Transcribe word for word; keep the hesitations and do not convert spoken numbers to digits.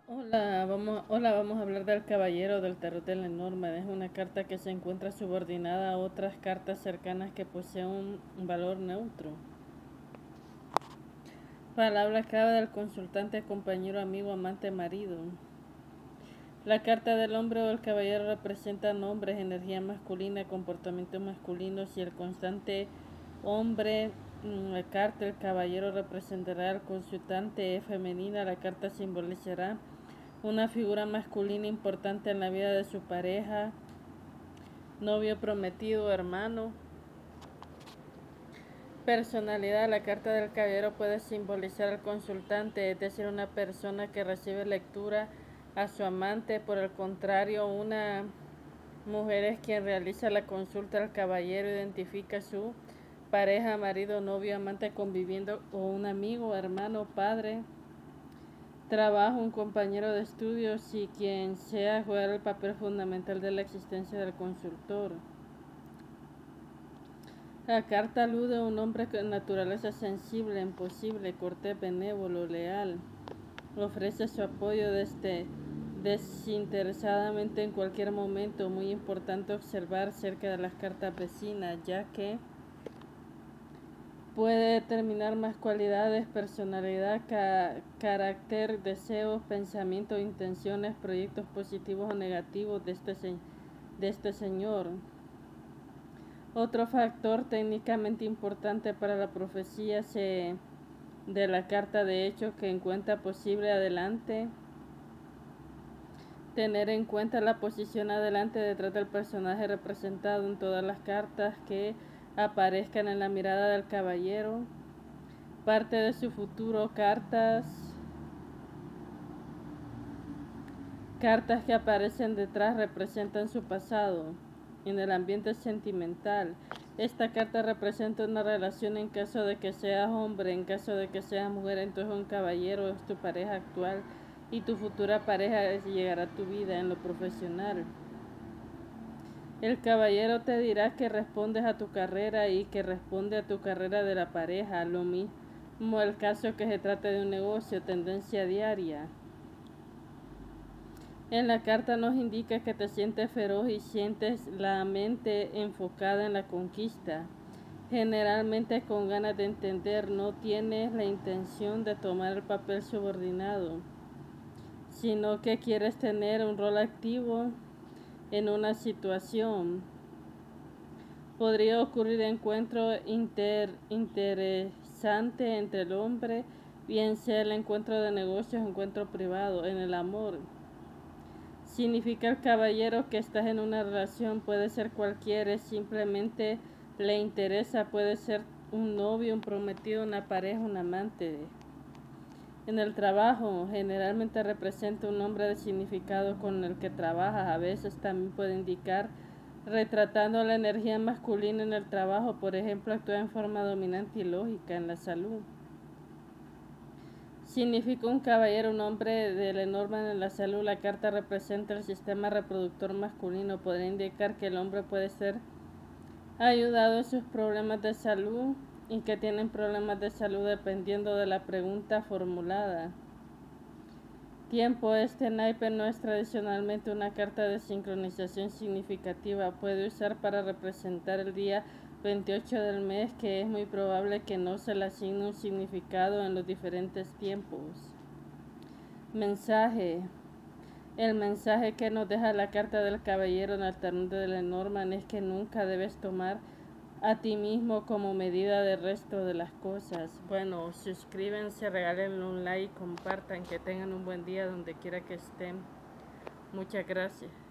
Hola, vamos, hola, vamos a hablar del Caballero del Tarot de Lenormand. Es una carta que se encuentra subordinada a otras cartas cercanas que poseen un, un valor neutro. Palabra clave del consultante, compañero, amigo, amante, marido. La carta del hombre o el caballero representa nombres, energía masculina, comportamientos masculinos y el constante hombre. La carta, el caballero representará al consultante femenina. La carta simbolizará una figura masculina importante en la vida de su pareja, novio, prometido, hermano. Personalidad. La carta del caballero puede simbolizar al consultante, es decir, una persona que recibe lectura a su amante. Por el contrario, una mujer es quien realiza la consulta al caballero, identifica a su pareja, marido, novio, amante, conviviendo o un amigo, hermano, padre. Trabajo, un compañero de estudios y quien sea jugar el papel fundamental de la existencia del consultor. La carta alude a un hombre con naturaleza sensible, imposible, cortés, benévolo, leal. Ofrece su apoyo desde desinteresadamente en cualquier momento. Muy importante observar cerca de las cartas vecinas, ya que puede determinar más cualidades: personalidad, ca carácter, deseos, pensamientos, intenciones, proyectos positivos o negativos de este, de este señor. Otro factor técnicamente importante para la profecía se, de la carta de hechos que encuentra posible adelante. Tener en cuenta la posición adelante detrás del personaje representado en todas las cartas que aparezcan en la mirada del caballero. Parte de su futuro, cartas, cartas que aparecen detrás representan su pasado. En el ambiente sentimental, esta carta representa una relación en caso de que seas hombre, en caso de que seas mujer, entonces un caballero es tu pareja actual y tu futura pareja llegará a tu vida. En lo profesional, el caballero te dirá que respondes a tu carrera y que responde a tu carrera de la pareja, lo mismo el caso que se trate de un negocio, tendencia diaria. En la carta nos indica que te sientes feroz y sientes la mente enfocada en la conquista, generalmente con ganas de entender. No tienes la intención de tomar el papel subordinado, sino que quieres tener un rol activo en una situación. Podría ocurrir encuentro inter, interesante entre el hombre, bien sea el encuentro de negocios o encuentro privado. En el amor, significa el caballero que estás en una relación, puede ser cualquiera, simplemente le interesa, puede ser un novio, un prometido, una pareja, un amante. En el trabajo, generalmente representa un nombre de significado con el que trabajas. A veces también puede indicar retratando la energía masculina en el trabajo, por ejemplo, actúa en forma dominante y lógica. En la salud, significa un caballero, un hombre de Lenormand. En la salud, la carta representa el sistema reproductor masculino. Podría indicar que el hombre puede ser ayudado en sus problemas de salud y que tienen problemas de salud dependiendo de la pregunta formulada. Tiempo. Este naipe no es tradicionalmente una carta de sincronización significativa. Puede usar para representar el día veintiocho del mes, que es muy probable que no se le asigne un significado en los diferentes tiempos. Mensaje. El mensaje que nos deja la carta del caballero en el tarot de Lenormand es que nunca debes tomar a ti mismo como medida del resto de las cosas. Bueno, suscríbanse, regalen un like, compartan, que tengan un buen día donde quiera que estén. Muchas gracias.